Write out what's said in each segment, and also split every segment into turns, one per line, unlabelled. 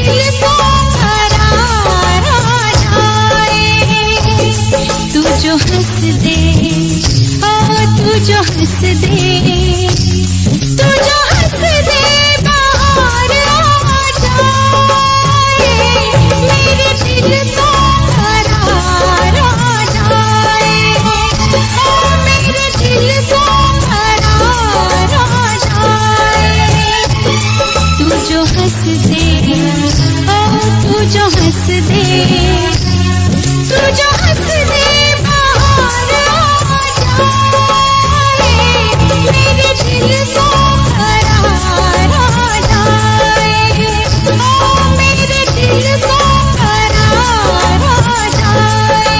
दिल को करार आ जाए। तू जो हंस दे, ओ तू जो हंस दे, तू जो हंस दे बाहर आ जाए। मेरे दिल को करार आ जाए, ओ मेरे दिल को करार आ जाए। तू जो हंस दे, ओ तू जो हंस दे, तू जो हंस दे बाहर आ जाए। मेरे दिल को करार आ जाए, ओ मेरे दिल को करार आ जाए।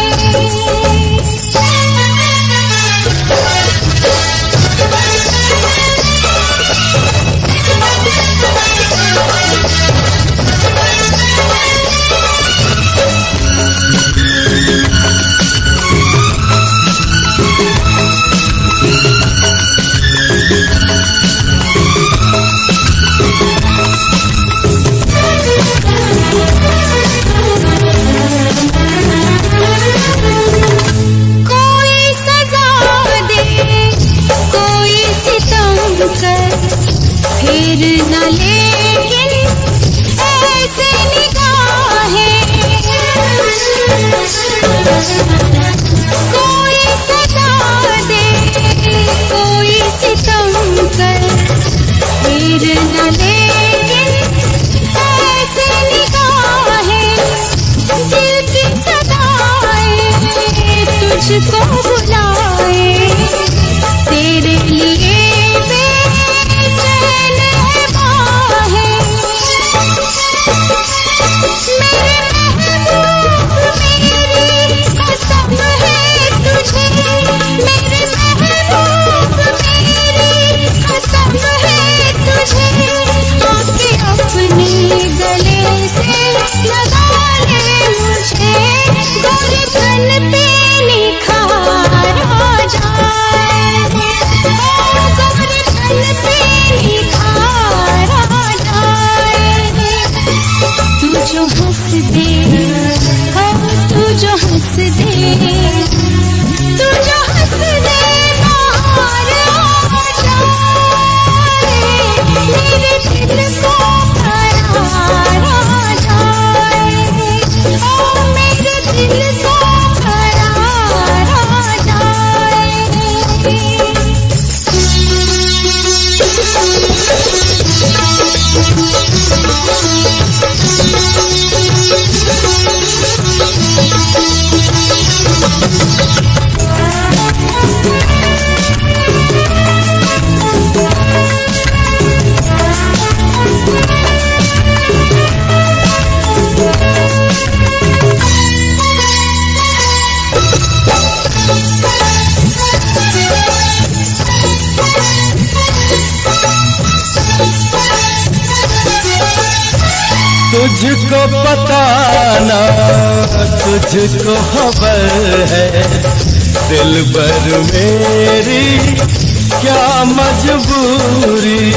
कोई सजा दे, कोई सितम कर, फिर न लेकिन ऐसे निगाहें। कोई सजा दे, कोई सितम कर, फिर न लेकिन ऐसे निगाहें। दिल की सदाएं तुझको बुलाए, तेरे लिए बेचैन है बाहें। मेरे महबूब मेरी कसम है तुझे, मेरे महबूब मेरी कसम है तुझे। आके अपने गले से लगा ले मुझे, गोरे तन पे निखार आ जाए, ओ गोरे तन पे निखार आ जाए। तू जो हंस दे, ओ तू जो हंस दे, तू जो हंस दे बाहर आ जाए। मेरे दिल को करार आ जाए, ओ मेरे दिल को करार आ जाए।
तुझको पता ना, तुझको खबर है, दिल भर मेरी क्या मजबूरी।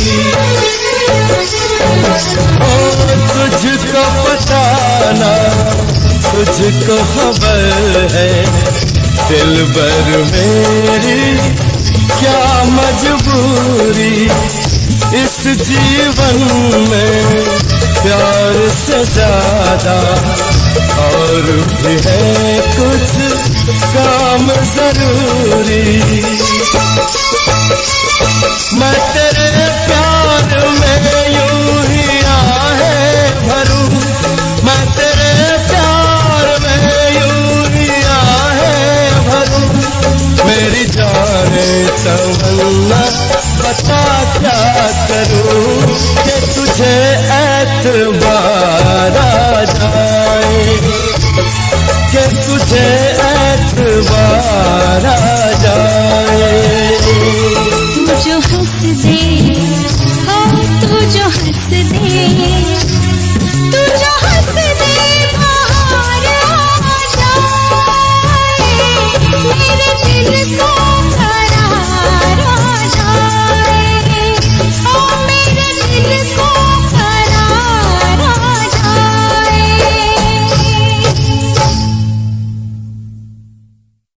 ओ तुझको पता ना, तुझको खबर है, दिल भर मेरी क्या मजबूरी। इस जीवन में प्यार से ज्यादा और भी है कुछ काम जरूरी। मैं तेरे प्यार में यूं ही आहे भरूं, मैं तेरे प्यार में यूं ही आहे भरूं। मेरी जाने तमन्ना बता क्या करूं कि तुझे एतबार आ जाए, कि तुझे एतबार आ